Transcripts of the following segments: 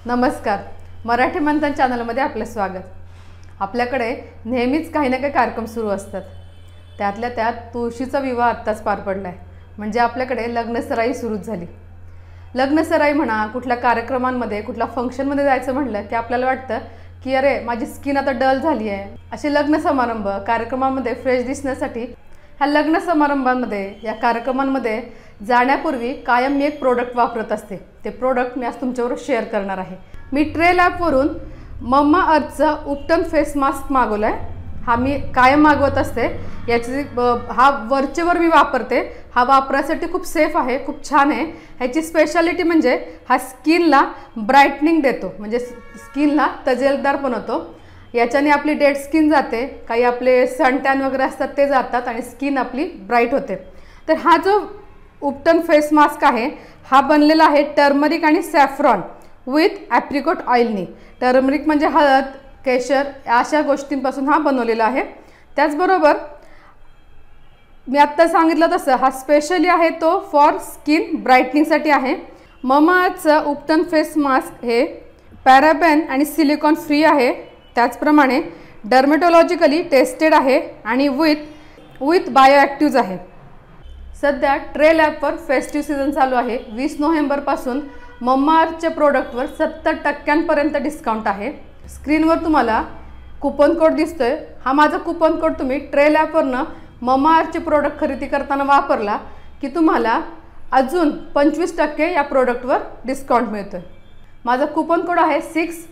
नमस्कार. मराठी मंथन चॅनलमध्ये आपले स्वागत. आपल्याकडे नेहमीच काही ना काही कार्यक्रम सुरू असतात. त्यातल्या त्यात तुळशीचा विवाह आत्ताच पार पडलाय. म्हणजे आपल्याकडे लग्नसराई सुरूच झाली. लग्नसराई म्हणा, कुठल्या कार्यक्रमांमध्ये, कुठल्या फंक्शनमध्ये जायचं म्हटलं की आपल्याला वाटतं की अरे माझी स्किन आता डल झाली आहे. असे लग्न समारंभ कार्यक्रमांमध्ये फ्रेश दिसण्यासाठी ह्या लग्न समारंभांमध्ये या कार्यक्रमांमध्ये जाण्यापूर्वी कायम मी एक प्रोडक्ट वापरत असते. ते प्रोडक्ट मी आज तुमच्याबरोबर शेअर करणार आहे. मी ट्रेल ॲपवरून मम्मा अर्थचा उपटन फेस मास्क मागवला आहे. हा मी कायम मागवत असते. याची हा वरचेवर मी वापरते. हा वापरासाठी खूप सेफ आहे, खूप छान आहे. ह्याची स्पेशालिटी म्हणजे हा स्किनला ब्राईटनिंग देतो, म्हणजे स्किनला तजेलदार बनवतो. याच्याने आपली डेड स्किन जाते, काही आपले सनटॅन वगैरे असतात ते जातात आणि स्किन आपली ब्राईट होते. तर हा जो उपटन फेस मास्क आहे हा बनलेला आहे टर्मरिक आणि सॅफ्रॉन विथ ॲप्रिकॉट ऑइलनी. टर्मरिक म्हणजे हळद, केशर अशा गोष्टींपासून हा बनवलेला आहे. त्याचबरोबर मी आत्ता सांगितलं तसं हा स्पेशली आहे तो फॉर स्किन ब्राईटनिंगसाठी आहे. ममाअर्थचं उपटन फेस मास्क हे पॅराबेन आणि सिलिकॉन फ्री आहे. त्याचप्रमाणे डर्मेटॉलॉजिकली टेस्टेड आहे आणि विथ बायोॲक्टिव्ज आहे. सध्या ट्रेल ॲपवर फेस्टिव्ह सीझन चालू आहे. 20 नोव्हेंबरपासून मम्माअर्थच्या प्रोडक्टवर 70% डिस्काउंट आहे. स्क्रीनवर तुम्हाला कुपन कोड दिसतोय. हा माझा कुपन कोड तुम्ही ट्रेल ॲपवरनं मम्माअर्थचे प्रोडक्ट खरेदी करताना वापरला की तुम्हाला अजून 25% या प्रोडक्टवर डिस्काउंट मिळतो आहे. माझा कुपन कोड आहे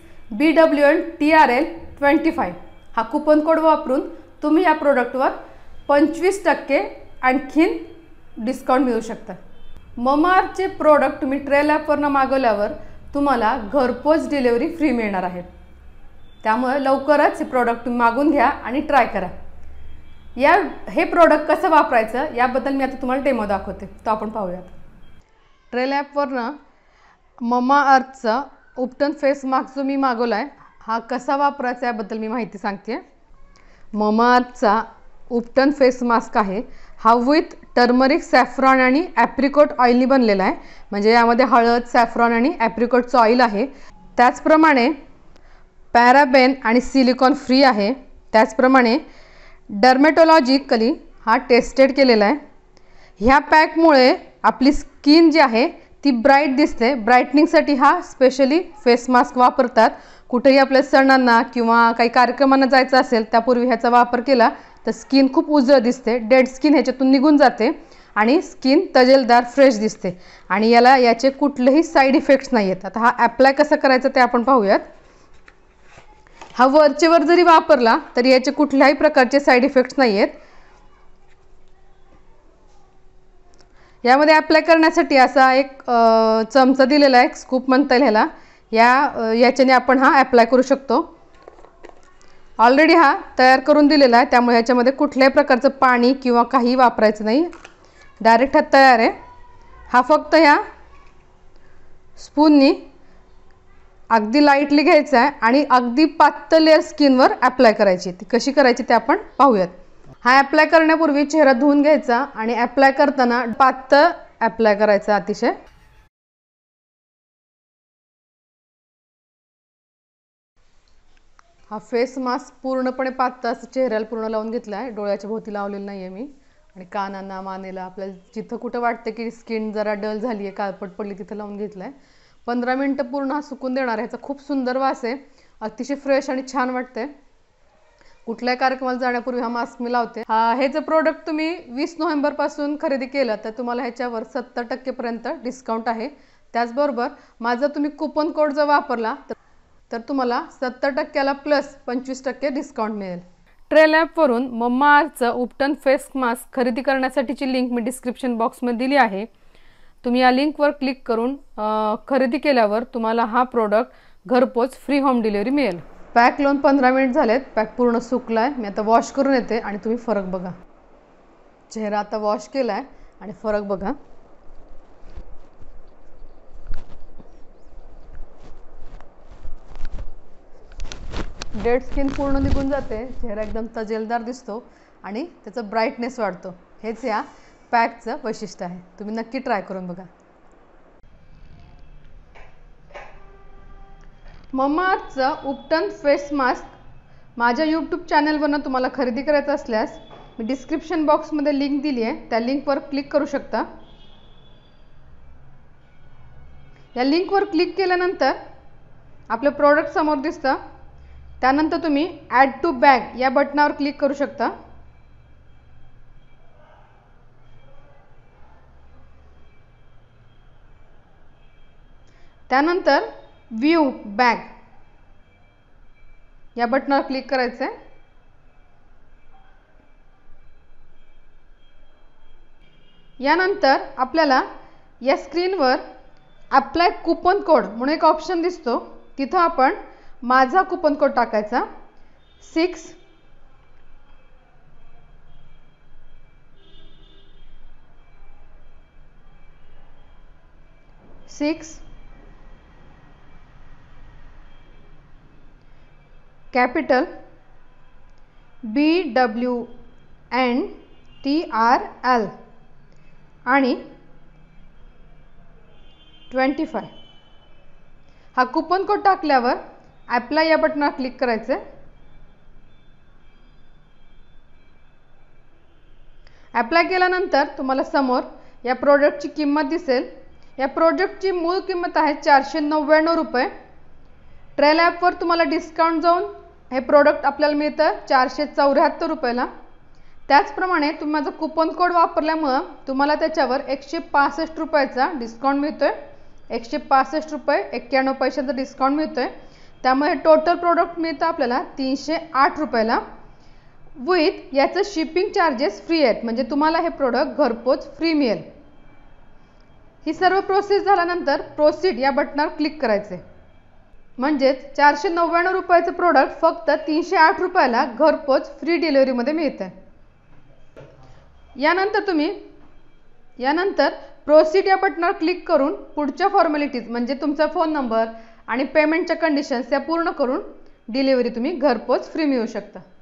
6BWNTRL25. हा कुपन कोड वापरून तुम्ही या प्रोडक्टवर 25% आणखीन डिस्काउंट मिळू शकता. ममाअर्थचे प्रोडक्ट तुम्ही ट्रेल ॲपवरनं मागवल्यावर तुम्हाला घरपोच डिलिव्हरी फ्री मिळणार आहे. त्यामुळे लवकरच हे प्रोडक्ट तुम्ही मागून घ्या आणि ट्राय करा. हे प्रोडक्ट कसं वापरायचं याबद्दल मी आता तुम्हाला डेमो दाखवते, तो आपण पाहूयात. ट्रेल ॲपवरनं ममाअर्थचा उपटन फेस मास्क जो मी मागवला आहे हा कसा वापरायचा याबद्दल मी माहिती सांगते. ममाअर्थचा उपटन फेस मास्क आहे हा विथ टर्मरिक, सॅफ्रॉन आणि ॲप्रिकॉट ऑइलनी बनलेला आहे. म्हणजे यामध्ये हळद, सॅफ्रॉन आणि ॲप्रिकॉटचं ऑइल आहे. त्याचप्रमाणे पॅराबेन आणि सिलिकॉन फ्री आहे. त्याचप्रमाणे डर्मेटॉलॉजिकली हा टेस्टेड केलेला आहे. ह्या पॅकमुळे आपली स्किन जी आहे ती ब्राईट दिसते. ब्राईटनिंगसाठी हा स्पेशली फेस मास्क वापरतात. कुठेही आपल्या सणांना किंवा काही कार्यक्रमांना जायचं असेल त्यापूर्वी ह्याचा वापर केला तर स्किन खूप उजळ दिसते. डेड स्किन ह्याच्यातून निघून जाते आणि स्किन तजेलदार फ्रेश दिसते. आणि याचे कुठलेही साईड इफेक्ट्स नाही आहेत. आता हा ॲप्लाय कसा करायचा ते आपण पाहूयात. हा वरचेवर जरी वापरला तरी याचे कुठल्याही प्रकारचे साईड इफेक्ट्स नाही आहेत. यामध्ये अप्लाय करण्यासाठी असा एक चमचा दिलेला आहे, स्कूप म्हणता येईल ह्याला. याच्याने आपण हा अप्लाय करू शकतो. ऑलरेडी हा तयार करून दिलेला आहे, त्यामुळे ह्याच्यामध्ये कुठल्याही प्रकारचं पाणी किंवा काही वापरायचं नाही. डायरेक्ट हा तयार आहे. हा फक्त ह्या स्पूननी अगदी लाईटली घ्यायचा आहे आणि अगदी पातळ लेअर स्किनवर अप्लाय करायची. ती कशी करायची ते आपण पाहूयात. हा अप्लाय करण्यापूर्वी चेहरा धुवून घ्यायचा आणि अप्लाय करताना पातळ अप्लाय करायचा अतिशय. हा फेस मास्क पूर्णपणे पातळ असं चेहऱ्याला पूर्ण लावून घेतला आहे. डोळ्याच्या भोवती लावलेलं नाही आहे मी. आणि कानांना, मानेला, आपल्याला जिथं कुठं वाटतं की स्किन जरा डल झाली आहे, काळपट पडली, तिथं लावून घेतला आहे. 15 मिनटं पूर्ण हा सुकून देणार आहे. ह्याचा खूप सुंदर वास आहे. अतिशय फ्रेश आणि छान वाटते. कुठल्याही कार्यक्रमाला जाण्यापूर्वी हा मास्क मी लावते. हे जर प्रोडक्ट तुम्ही 20 नोव्हेंबरपासून खरेदी केलं तर तुम्हाला ह्याच्यावर 70% डिस्काउंट आहे. त्याचबरोबर माझा तुम्ही कुपन कोड जर वापरला तर तुम्हाला 70%ला प्लस 25% डिस्काउंट मिळेल. ट्रेल ॲपवरून मम्माअर्थचं उपटन फेस मास्क खरेदी करण्यासाठीची लिंक मी डिस्क्रिप्शन बॉक्समध्ये दिली आहे. तुम्ही या लिंकवर क्लिक करून खरेदी केल्यावर तुम्हाला हा प्रोडक्ट घरपोच फ्री होम डिलिव्हरी मिळेल. पॅक लावून 15 मिनिट झालेत. पॅक पूर्ण सुकला आहे. मी आता वॉश करून येते आणि तुम्ही फरक बघा. चेहरा आता वॉश केला आहे आणि फरक बघा. डेड स्किन पूर्ण निघून जाते. चेहरा एकदम तजेलदार दिसतो आणि त्याचा ब्राईटनेस वाढतो. हेच या पॅकचं वैशिष्ट्य आहे. तुम्ही नक्की ट्राय करून बघा. ममाअर्थचं उपटन फेस मास्क माझ्या यूट्यूब चॅनलवरनं तुम्हाला खरेदी करायचं असल्यास मी डिस्क्रिप्शन बॉक्समध्ये लिंक दिली आहे, त्या लिंकवर क्लिक करू शकता। या लिंकवर क्लिक केल्यानंतर आपलं प्रोडक्ट समोर दिसतं। त्यानंतर तुम्ही ॲड टू बॅग या बटनावर क्लिक करू शकता। त्यानंतर व्ह्यू बॅग या बटनावर क्लिक करायचं आहे। यानंतर आपल्याला या स्क्रीनवर अप्लाय कूपन कोड म्हणून एक ऑप्शन दिसतो, तिथं आपण माझा कूपन कोड टाकायचा 6 कॅपिटल BWNTRL आणि 25 हा कूपन कोड टाकल्यावर अप्लाय या बटनावर क्लिक करायचं आहे। अप्लाय केल्यानंतर तुम्हाला समोर या प्रोडक्टची किंमत दिसेल। या प्रोडक्टची मूळ किंमत आहे 499 रुपये। ट्रेल ॲपवर तुम्हाला डिस्काउंट जाऊन हे प्रोडक्ट आपल्याला मिळतं 474 रुपयाला। त्याचप्रमाणे तुम्ही माझं कूपन कोड वापरल्यामुळं तुम्हाला त्याच्यावर 165 रुपयाचा डिस्काउंट मिळतोय। 165 रुपये 91 पैशांचा डिस्काउंट मिळतोय। त्यामुळे टोटल प्रोडक्ट मिळतं आपल्याला 308 रुपयाला विथ याचं शिपिंग चार्जेस फ्री आहेत, म्हणजे तुम्हाला हे प्रोडक्ट घरपोच फ्री मिळेल। ही सर्व प्रोसेस झाल्यानंतर प्रोसीड या बटनावर क्लिक करायचे, म्हणजेच 499 रुपयाचं प्रोडक्ट फक्त 308 रुपयाला घरपोच फ्री डिलिव्हरीमध्ये मिळतं। यानंतर प्रोसीड या बटनावर क्लिक करून पुढच्या फॉर्मॅलिटीज म्हणजे तुमचा फोन नंबर आणि पेमेंटच्या कंडिशन्स या पूर्ण करून डिलिव्हरी तुम्ही घरपोच फ्री मिळवू शकता।